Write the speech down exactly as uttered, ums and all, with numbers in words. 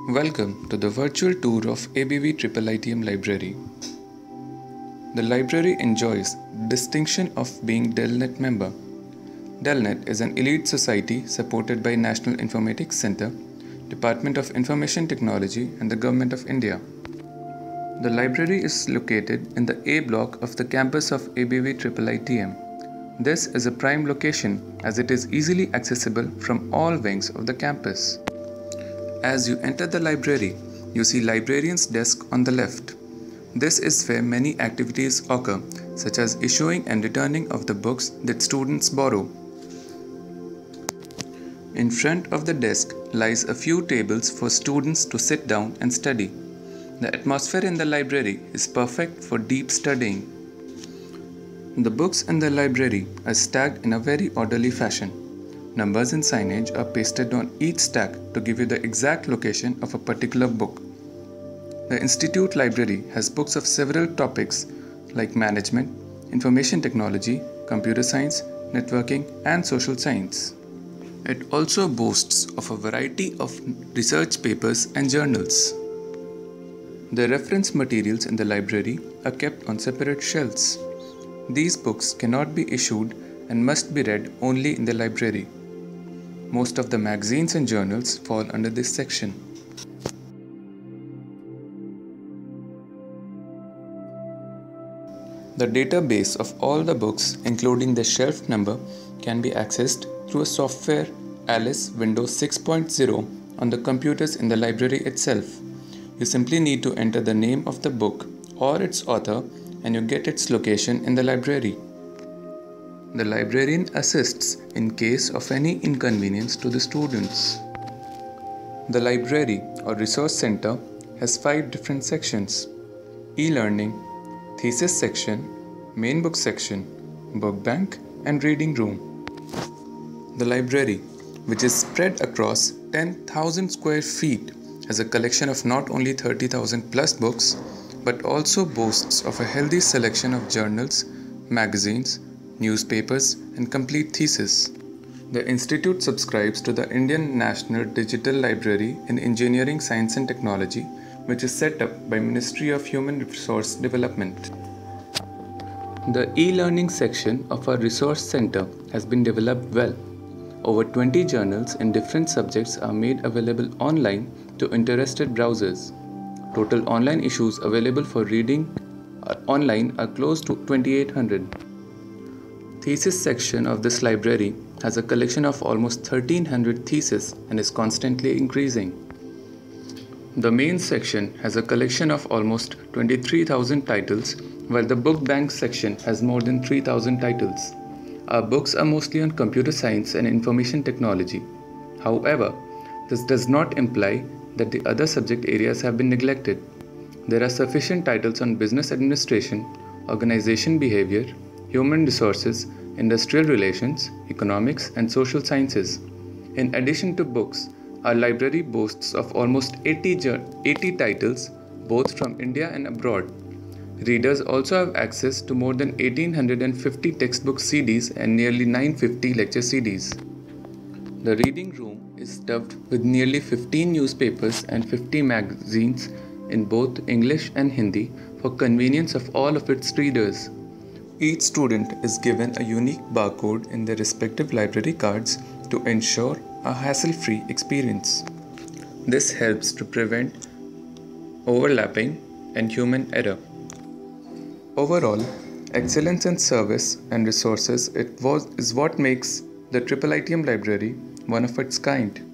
Welcome to the virtual tour of A B V I I I T M Library. The library enjoys the distinction of being DELNET member. DELNET is an elite society supported by National Informatics Center, Department of Information Technology and the Government of India. The library is located in the A block of the campus of A B V I I I T M. This is a prime location as it is easily accessible from all wings of the campus. As you enter the library, you see librarian's desk on the left. This is where many activities occur, such as issuing and returning of the books that students borrow. In front of the desk lies a few tables for students to sit down and study. The atmosphere in the library is perfect for deep studying. The books in the library are stacked in a very orderly fashion. Numbers and signage are pasted on each stack to give you the exact location of a particular book. The Institute Library has books of several topics like management, information technology, computer science, networking, and social science. It also boasts of a variety of research papers and journals. The reference materials in the library are kept on separate shelves. These books cannot be issued and must be read only in the library. Most of the magazines and journals fall under this section. The database of all the books, including the shelf number, can be accessed through a software Alice Windows six point oh on the computers in the library itself. You simply need to enter the name of the book or its author and you get its location in the library. The librarian assists in case of any inconvenience to the students. The library or resource center has five different sections: e-learning, thesis section, main book section, book bank, and reading room. The library, which is spread across ten thousand square feet, has a collection of not only thirty thousand plus books, but also boasts of a healthy selection of journals, magazines, newspapers, and complete theses. The institute subscribes to the Indian National Digital Library in Engineering, Science and Technology, which is set up by Ministry of Human Resource Development. The e-learning section of our resource center has been developed well. Over twenty journals in different subjects are made available online to interested browsers. Total online issues available for reading online are close to twenty-eight hundred. Thesis section of this library has a collection of almost thirteen hundred theses and is constantly increasing. The main section has a collection of almost twenty-three thousand titles, while the book bank section has more than three thousand titles. Our books are mostly on computer science and information technology. However, this does not imply that the other subject areas have been neglected. There are sufficient titles on business administration, organization behavior, human resources, industrial relations, economics, and social sciences. In addition to books, our library boasts of almost eighty, eighty titles, both from India and abroad. Readers also have access to more than one thousand eight hundred fifty textbook C Ds and nearly nine hundred fifty lecture C Ds. The reading room is stuffed with nearly fifteen newspapers and fifty magazines in both English and Hindi for convenience of all of its readers. Each student is given a unique barcode in their respective library cards to ensure a hassle-free experience. This helps to prevent overlapping and human error. Overall, excellence in service and resources it was, is what makes the I I I T M Library one of its kind.